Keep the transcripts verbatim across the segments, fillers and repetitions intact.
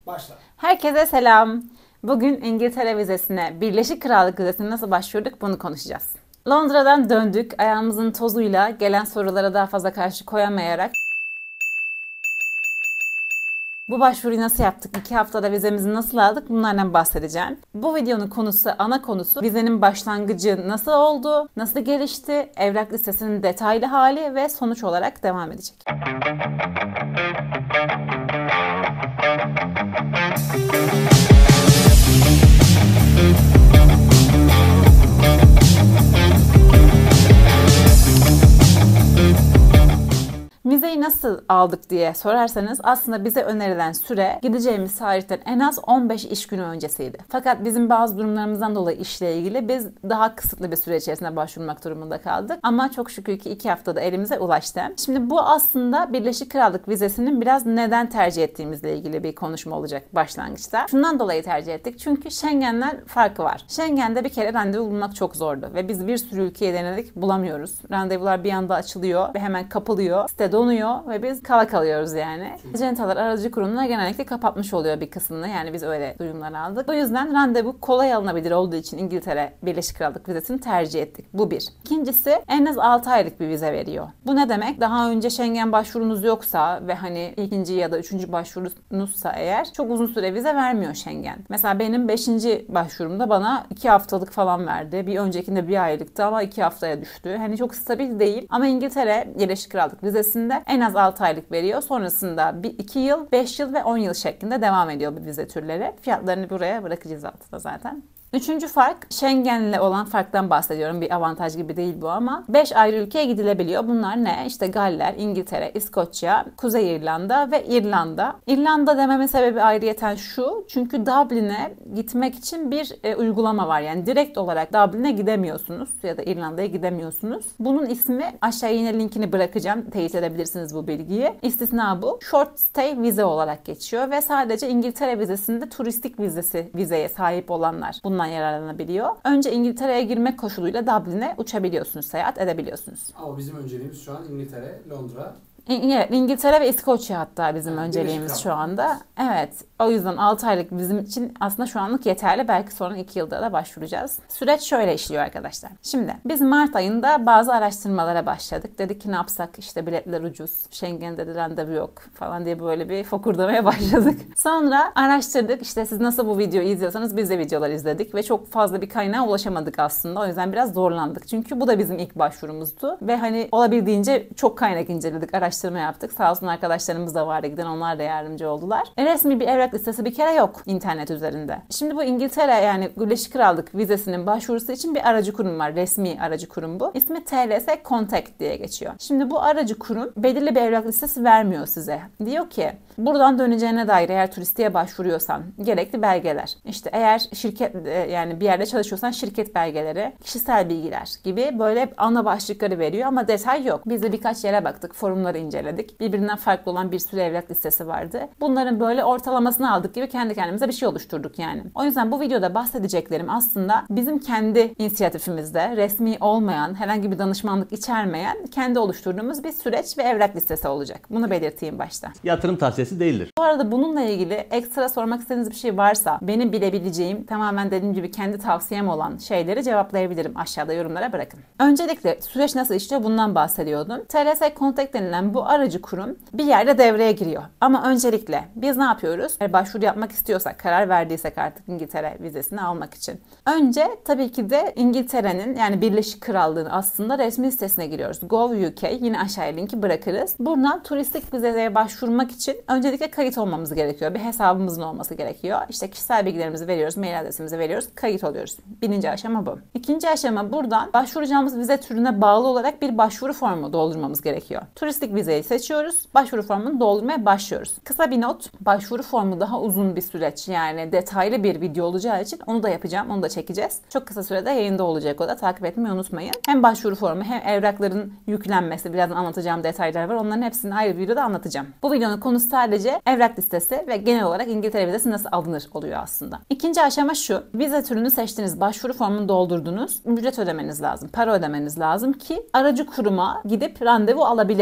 Başla. Herkese selam. Bugün İngiltere vizesine, Birleşik Krallık vizesine nasıl başvurduk bunu konuşacağız. Londra'dan döndük. Ayağımızın tozuyla gelen sorulara daha fazla karşı koyamayarak bu başvuruyu nasıl yaptık? iki haftada vizemizi nasıl aldık? Bunlardan bahsedeceğim. Bu videonun konusu, ana konusu vizenin başlangıcı nasıl oldu? Nasıl gelişti? Evrak listesinin detaylı hali ve sonuç olarak devam edecek. Vizeyi nasıl aldık diye sorarsanız aslında bize önerilen süre gideceğimiz tarihten en az on beş iş günü öncesiydi. Fakat bizim bazı durumlarımızdan dolayı işle ilgili biz daha kısıtlı bir süre içerisinde başvurmak durumunda kaldık. Ama çok şükür ki iki haftada elimize ulaştı. Şimdi bu aslında Birleşik Krallık vizesinin biraz neden tercih ettiğimizle ilgili bir konuşma olacak başlangıçta. Şundan dolayı tercih ettik. Çünkü Schengen'den farkı var. Schengen'de bir kere randevu bulmak çok zordu ve biz bir sürü ülkeye denedik, bulamıyoruz. Randevular bir anda açılıyor ve hemen kapalıyor. Sitede donuyor ve biz kala kalıyoruz yani. Acentalar, aracı kurumlar genellikle kapatmış oluyor bir kısmını. Yani biz öyle duyumlar aldık. O yüzden randevu kolay alınabilir olduğu için İngiltere Birleşik Krallık vizesini tercih ettik. Bu bir. İkincisi en az altı aylık bir vize veriyor. Bu ne demek? Daha önce Schengen başvurunuz yoksa ve hani ikinci ya da üçüncü başvurunuzsa eğer çok uzun süre vize vermiyor Schengen. Mesela benim beşinci başvurumda bana iki haftalık falan verdi. Bir öncekinde bir aylıktı ama iki haftaya düştü. Hani çok stabil değil. Ama İngiltere Birleşik Krallık vizesinde en az altı aylık veriyor. Sonrasında iki yıl, beş yıl ve on yıl şeklinde devam ediyor bu vize türleri. Fiyatlarını buraya bırakacağız altında zaten. Üçüncü fark, Schengen'le olan farktan bahsediyorum. Bir avantaj gibi değil bu ama beş ayrı ülkeye gidilebiliyor. Bunlar ne? İşte Galler, İngiltere, İskoçya, Kuzey İrlanda ve İrlanda. İrlanda dememin sebebi ayrıyeten şu. Çünkü Dublin'e gitmek için bir e, uygulama var. Yani direkt olarak Dublin'e gidemiyorsunuz ya da İrlanda'ya gidemiyorsunuz. Bunun ismi, aşağıya yine linkini bırakacağım. Teyit edebilirsiniz bu bilgiyi. İstisna bu. Short stay vize olarak geçiyor ve sadece İngiltere vizesinde turistik vizesi vizeye sahip olanlar bundan yararlanabiliyor. Önce İngiltere'ye girmek koşuluyla Dublin'e uçabiliyorsunuz, seyahat edebiliyorsunuz. Ama bizim önceliğimiz şu an İngiltere, Londra. Evet, İngiltere ve İskoçya hatta bizim yani önceliğimiz şu anda. Evet, o yüzden altı aylık bizim için aslında şu anlık yeterli. Belki sonra iki yılda da başvuracağız. Süreç şöyle işliyor arkadaşlar. Şimdi biz Mart ayında bazı araştırmalara başladık. Dedik ki ne yapsak, işte biletler ucuz, Schengen'de de randevu yok falan diye böyle bir fokurdamaya başladık. Sonra araştırdık. İşte siz nasıl bu videoyu izliyorsanız biz de videolar izledik ve çok fazla bir kaynağa ulaşamadık aslında. O yüzden biraz zorlandık. Çünkü bu da bizim ilk başvurumuzdu ve hani olabildiğince çok kaynak inceledik, araştırma yaptık. Sağ olsun arkadaşlarımız da vardı giden, onlar da yardımcı oldular. E, resmi bir evrak listesi bir kere yok internet üzerinde. Şimdi bu İngiltere yani Birleşik Krallık vizesinin başvurusu için bir aracı kurum var. Resmi aracı kurum bu. İsmi T L S Contact diye geçiyor. Şimdi bu aracı kurum belirli bir evrak listesi vermiyor size. Diyor ki buradan döneceğine dair eğer turistliğe başvuruyorsan gerekli belgeler. İşte eğer şirket yani bir yerde çalışıyorsan şirket belgeleri, kişisel bilgiler gibi böyle ana başlıkları veriyor ama detay yok. Biz de birkaç yere baktık, forumları inceledik. Birbirinden farklı olan bir sürü evrak listesi vardı. Bunların böyle ortalamasını aldık gibi kendi kendimize bir şey oluşturduk yani. O yüzden bu videoda bahsedeceklerim aslında bizim kendi inisiyatifimizde resmi olmayan, herhangi bir danışmanlık içermeyen, kendi oluşturduğumuz bir süreç ve evrak listesi olacak. Bunu belirteyim başta. Yatırım tavsiyesi değildir. Bu arada bununla ilgili ekstra sormak istediğiniz bir şey varsa benim bilebileceğim, tamamen dediğim gibi kendi tavsiyem olan şeyleri cevaplayabilirim. Aşağıda yorumlara bırakın. Öncelikle süreç nasıl işliyor bundan bahsediyordum. T L S Contact denilen bu aracı kurum bir yerde devreye giriyor. Ama öncelikle biz ne yapıyoruz? Eğer başvuru yapmak istiyorsak, karar verdiysek artık İngiltere vizesini almak için. Önce tabii ki de İngiltere'nin yani Birleşik Krallığı'nın aslında resmi sitesine giriyoruz. Gov.uk, yine aşağıya linki bırakırız. Buradan turistik vizeye başvurmak için öncelikle kayıt olmamız gerekiyor. Bir hesabımızın olması gerekiyor. İşte kişisel bilgilerimizi veriyoruz, mail adresimizi veriyoruz, kayıt oluyoruz. Birinci aşama bu. İkinci aşama buradan başvuracağımız vize türüne bağlı olarak bir başvuru formu doldurmamız gerekiyor. Turistik vizeyi seçiyoruz. Başvuru formunu doldurmaya başlıyoruz. Kısa bir not. Başvuru formu daha uzun bir süreç. Yani detaylı bir video olacağı için onu da yapacağım. Onu da çekeceğiz. Çok kısa sürede yayında olacak o da. Takip etmeyi unutmayın. Hem başvuru formu hem evrakların yüklenmesi. Birazdan anlatacağım detaylar var. Onların hepsini ayrı bir videoda anlatacağım. Bu videonun konusu sadece evrak listesi ve genel olarak İngiltere vizesi nasıl alınır oluyor aslında. İkinci aşama şu. Vize türünü seçtiniz. Başvuru formunu doldurdunuz. Ücret ödemeniz lazım. Para ödemeniz lazım ki aracı kuruma gidip randevu alabilirsiniz.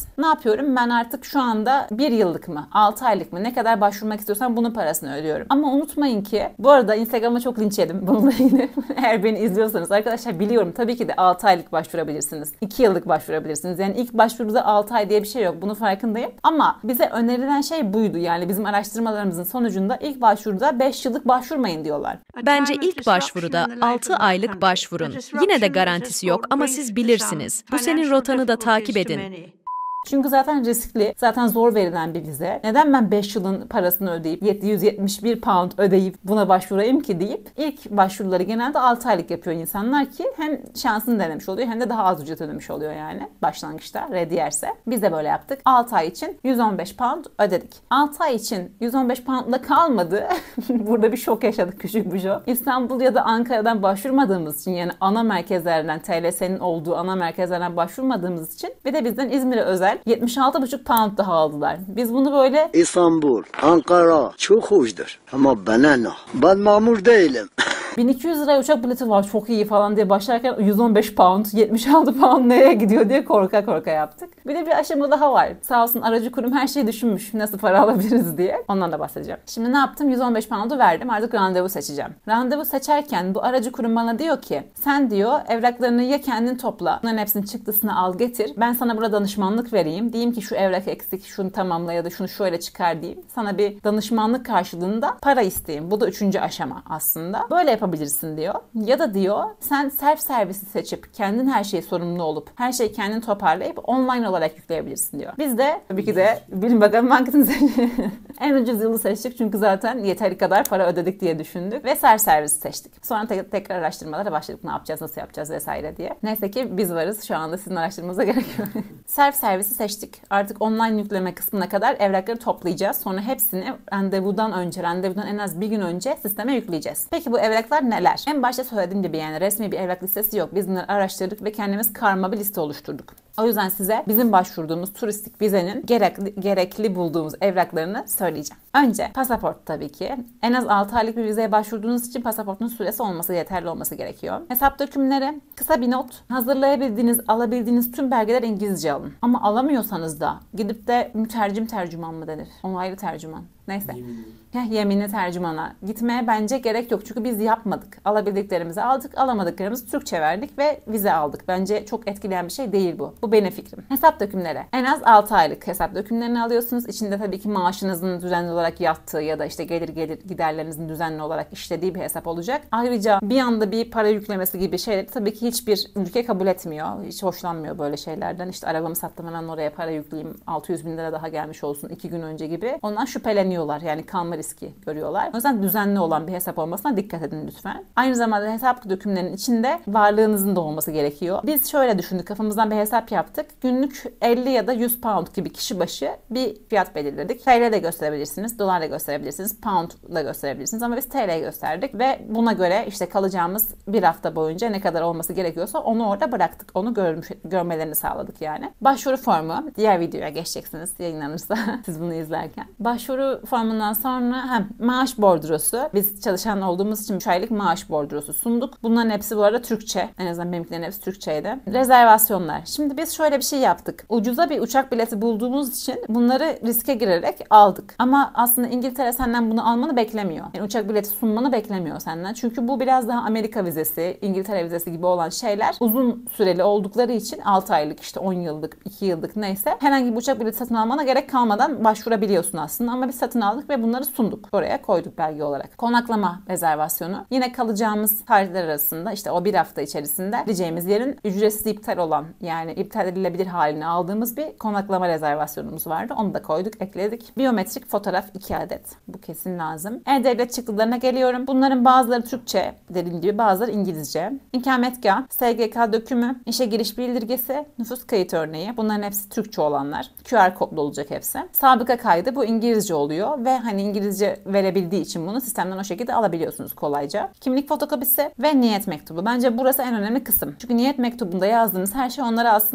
yapacağız. Ne yapıyorum? Ben artık şu anda bir yıllık mı, altı aylık mı, ne kadar başvurmak istiyorsam bunun parasını ödüyorum. Ama unutmayın ki, bu arada Instagram'a çok linç yedim bununla ilgili. Eğer beni izliyorsanız arkadaşlar, biliyorum tabii ki de altı aylık başvurabilirsiniz. iki yıllık başvurabilirsiniz. Yani ilk başvuruda altı ay diye bir şey yok. Bunun farkındayım. Ama bize önerilen şey buydu. Yani bizim araştırmalarımızın sonucunda ilk başvuruda beş yıllık başvurmayın diyorlar. Bence ilk başvuruda altı aylık başvurun. Yine de garantisi yok ama siz bilirsiniz. Bu senin rotanı da takip edin. Çünkü zaten riskli, zaten zor verilen bir vize. Neden ben beş yılın parasını ödeyip yedi yüz yetmiş bir pound ödeyip buna başvurayım ki deyip ilk başvuruları genelde altı aylık yapıyor insanlar ki hem şansını denemiş oluyor hem de daha az ücret ödemiş oluyor yani başlangıçta ready yerse. Biz de böyle yaptık. altı ay için yüz on beş pound ödedik. altı ay için yüz on beş poundla kalmadı. Burada bir şok yaşadık, küçük bir şok. İstanbul ya da Ankara'dan başvurmadığımız için, yani ana merkezlerden, T L S'nin olduğu ana merkezlerden başvurmadığımız için bir de bizden İzmir'e özel yetmiş altı buçuk pound daha aldılar. Biz bunu böyle İstanbul, Ankara çok hoşdur ama bana ne? Ben mamur değilim. bin iki yüz liraya uçak bileti var çok iyi falan diye başlarken yüz on beş pound, yetmiş altı pound nereye gidiyor diye korka korka yaptık. Bir de bir aşama daha var. Sağ olsun aracı kurum her şeyi düşünmüş. Nasıl para alabiliriz diye. Ondan da bahsedeceğim. Şimdi ne yaptım? yüz on beş pound'u verdim. Artık randevu seçeceğim. Randevu seçerken bu aracı kurum bana diyor ki sen diyor evraklarını ya kendin topla. Bunların hepsinin çıktısını al getir. Ben sana burada danışmanlık vereyim. Diyeyim ki şu evrak eksik, şunu tamamla ya da şunu şöyle çıkar diyeyim. Sana bir danışmanlık karşılığında para isteyeyim. Bu da üçüncü aşama aslında. Böyle yapabilirsin diyor. Ya da diyor sen self servisi seçip kendin her şeyi sorumlu olup her şeyi kendin toparlayıp online olarak yükleyebilirsin diyor. Biz de tabii ki de bilin bakalım hangisini seçtik. En ucuz yılı seçtik çünkü zaten yeteri kadar para ödedik diye düşündük ve self servisi seçtik. Sonra te- tekrar araştırmalara başladık. Ne yapacağız, nasıl yapacağız vesaire diye. Neyse ki biz varız. Şu anda sizin araştırmanıza gerek yok. Self servisi seçtik. Artık online yükleme kısmına kadar evrakları toplayacağız. Sonra hepsini randevudan önce, randevudan en az bir gün önce sisteme yükleyeceğiz. Peki bu evraklar neler? En başta söylediğim gibi yani resmi bir evrak listesi yok. Biz bunları araştırdık ve kendimiz karma bir liste oluşturduk. O yüzden size bizim başvurduğumuz turistik vizenin gerekli, gerekli bulduğumuz evraklarını söyleyeceğim. Önce pasaport tabii ki. En az altı aylık bir vizeye başvurduğunuz için pasaportun süresi olması, yeterli olması gerekiyor. Hesap dokümanları, kısa bir not. Hazırlayabildiğiniz, alabildiğiniz tüm belgeler İngilizce alın. Ama alamıyorsanız da gidip de mütercim tercüman mı denir? Onaylı tercüman. Neyse. Yeminli. Ya yeminli tercümana gitmeye bence gerek yok. Çünkü biz yapmadık. Alabildiklerimizi aldık, alamadıklarımızı Türkçe verdik ve vize aldık. Bence çok etkileyen bir şey değil bu. Bu benim fikrim. Hesap dokümanları. En az altı aylık hesap dokümanlarını alıyorsunuz. İçinde tabii ki maaşınızın düzenli olarak yattığı ya da işte gelir gelir giderlerinizin düzenli olarak işlediği bir hesap olacak. Ayrıca bir anda bir para yüklemesi gibi şeyleri tabii ki hiçbir ülke kabul etmiyor. Hiç hoşlanmıyor böyle şeylerden. İşte arabamı sattım hemen oraya para yükleyeyim. altı yüz bin lira daha gelmiş olsun iki gün önce gibi. Ondan şüpheleniyorlar. Yani kalma riski görüyorlar. O yüzden düzenli olan bir hesap olmasına dikkat edin lütfen. Aynı zamanda hesap dokümanlarının içinde varlığınızın da olması gerekiyor. Biz şöyle düşündük. Kafamızdan bir hesap yaptık. Günlük elli ya da yüz pound gibi kişi başı bir fiyat belirledik. T L de gösterebilirsiniz. Dolar da gösterebilirsiniz. Pound da gösterebilirsiniz. Ama biz T L gösterdik ve buna göre işte kalacağımız bir hafta boyunca ne kadar olması gerekiyorsa onu orada bıraktık. Onu görmüş, görmelerini sağladık yani. Başvuru formu. Diğer videoya geçeceksiniz yayınlanırsa siz bunu izlerken. Başvuru formundan sonra hem maaş bordrosu. Biz çalışan olduğumuz için üç aylık maaş bordrosu sunduk. Bunların hepsi bu arada Türkçe. En azından benimkilerin hepsi Türkçeydi. Rezervasyonlar. Şimdi biz şöyle bir şey yaptık. Ucuza bir uçak bileti bulduğumuz için bunları riske girerek aldık. Ama aslında İngiltere senden bunu almanı beklemiyor. Yani uçak bileti sunmanı beklemiyor senden. Çünkü bu biraz daha Amerika vizesi, İngiltere vizesi gibi olan şeyler uzun süreli oldukları için altı aylık, işte on yıllık, iki yıllık neyse herhangi bir uçak bileti satın almana gerek kalmadan başvurabiliyorsun aslında. Ama biz satın aldık ve bunları sunduk. Oraya koyduk belge olarak. Konaklama rezervasyonu. Yine kalacağımız tarihler arasında işte o bir hafta içerisinde gideceğimiz yerin ücretsiz iptal olan, yani iptal edilebilir halini aldığımız bir konaklama rezervasyonumuz vardı. Onu da koyduk, ekledik. Biyometrik fotoğraf iki adet. Bu kesin lazım. E-Devlet çıktılarına geliyorum. Bunların bazıları Türkçe, dediğim gibi bazıları İngilizce. İkametgah, S G K dökümü, işe giriş bildirgesi, nüfus kayıt örneği. Bunların hepsi Türkçe olanlar. Q R kodlu olacak hepsi. Sabıka kaydı, bu İngilizce oluyor ve hani İngilizce verebildiği için bunu sistemden o şekilde alabiliyorsunuz kolayca. Kimlik fotokopisi ve niyet mektubu. Bence burası en önemli kısım. Çünkü niyet mektubunda yazdığınız her şey onlara aslında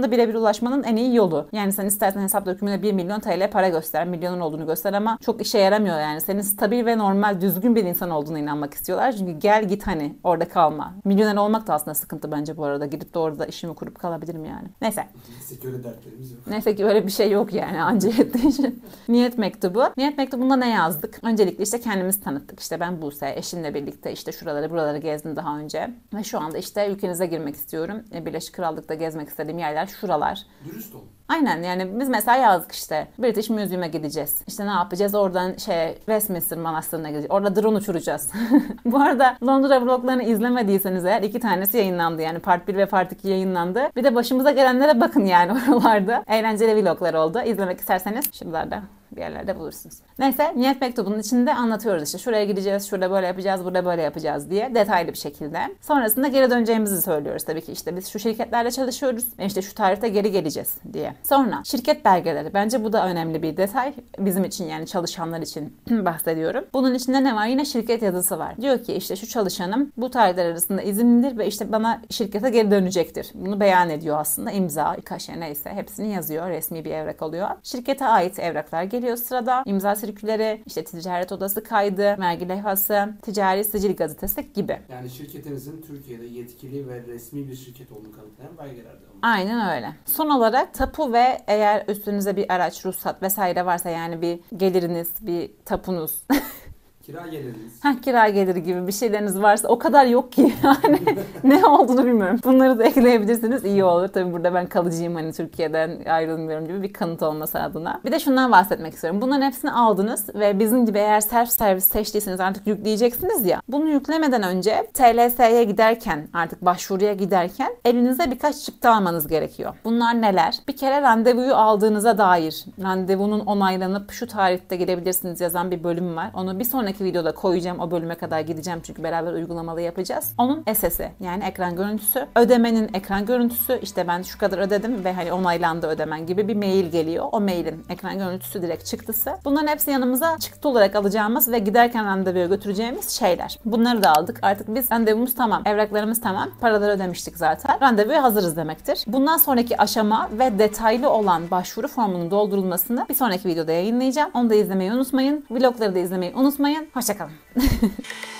aslında birebir ulaşmanın en iyi yolu. Yani sen istersen hesap dökümüne bir milyon T L para göster, milyonun olduğunu göster ama çok işe yaramıyor yani. Senin stabil ve normal, düzgün bir insan olduğuna inanmak istiyorlar. Çünkü gel git hani orada kalma. Milyoner olmak da aslında sıkıntı bence bu arada. Gidip de orada işimi kurup kalabilirim yani. Neyse. Neyse ki öyle dertlerimiz yok. Neyse ki öyle bir şey yok yani anca yettiği için. Niyet mektubu. Niyet mektubunda ne yazdık? Öncelikle işte kendimizi tanıttık. İşte ben Buse, eşimle birlikte işte şuraları buraları gezdim daha önce. Ve şu anda işte ülkenize girmek istiyorum. Birleşik Krallık'ta gezmek istediğim yerler şuralar. Dürüst olun. Aynen yani biz mesela yazdık işte British Museum'a gideceğiz. İşte ne yapacağız? Oradan şey Westminster Manastırı'na gideceğiz. Orada drone uçuracağız. Bu arada Londra vloglarını izlemediyseniz eğer iki tanesi yayınlandı. Yani part bir ve part iki yayınlandı. Bir de başımıza gelenlere bakın yani oralarda. Eğlenceli vloglar oldu. İzlemek isterseniz şuralarda bir yerlerde bulursunuz. Neyse niyet mektubunun içinde anlatıyoruz işte şuraya gideceğiz, şurada böyle yapacağız, burada böyle yapacağız diye detaylı bir şekilde. Sonrasında geri döneceğimizi söylüyoruz tabii ki işte biz şu şirketlerle çalışıyoruz ve işte şu tarihte geri geleceğiz diye. Sonra şirket belgeleri. Bence bu da önemli bir detay. Bizim için yani çalışanlar için bahsediyorum. Bunun içinde ne var? Yine şirket yazısı var. Diyor ki işte şu çalışanım bu tarihler arasında izinlidir ve işte bana şirkete geri dönecektir. Bunu beyan ediyor aslında. İmza, kaşe neyse hepsini yazıyor. Resmi bir evrak oluyor. Şirkete ait evraklar geliyor sırada. İmza sirküleri, işte ticaret odası kaydı, vergi levhası, ticari sicil gazetesi gibi. Yani şirketinizin Türkiye'de yetkili ve resmi bir şirket olduğunu kanıtlayan belgeler de. Aynen öyle. Son olarak tapu ve eğer üstünüzde bir araç, ruhsat vesaire varsa yani bir geliriniz, bir tapunuz. Kira geliriniz. Heh, kira geliri gibi bir şeyleriniz varsa o kadar yok ki yani ne olduğunu bilmiyorum. Bunları da ekleyebilirsiniz iyi olur. Tabii burada ben kalıcıyım hani Türkiye'den ayrılmıyorum gibi bir kanıt olması adına. Bir de şundan bahsetmek istiyorum. Bunların hepsini aldınız ve bizim gibi eğer self servis seçtiyseniz artık yükleyeceksiniz ya. Bunu yüklemeden önce T L S'ye giderken artık başvuruya giderken elinize birkaç çıktı almanız gerekiyor. Bunlar neler? Bir kere randevuyu aldığınıza dair randevunun onaylanıp şu tarihte gidebilirsiniz yazan bir bölüm var. Onu bir sonraki videoda koyacağım. O bölüme kadar gideceğim çünkü beraber uygulamalı yapacağız. Onun S S'i yani ekran görüntüsü. Ödemenin ekran görüntüsü. İşte ben şu kadar ödedim ve hani onaylandı ödemen gibi bir mail geliyor. O mailin ekran görüntüsü direkt çıktısı. Bunların hepsi yanımıza çıktı olarak alacağımız ve giderken randevuya götüreceğimiz şeyler. Bunları da aldık. Artık biz randevumuz tamam. Evraklarımız tamam. Paraları ödemiştik zaten. Randevuya hazırız demektir. Bundan sonraki aşama ve detaylı olan başvuru formunun doldurulmasını bir sonraki videoda yayınlayacağım. Onu da izlemeyi unutmayın. Vlogları da izlemeyi unutmayın. Hoşçakalın.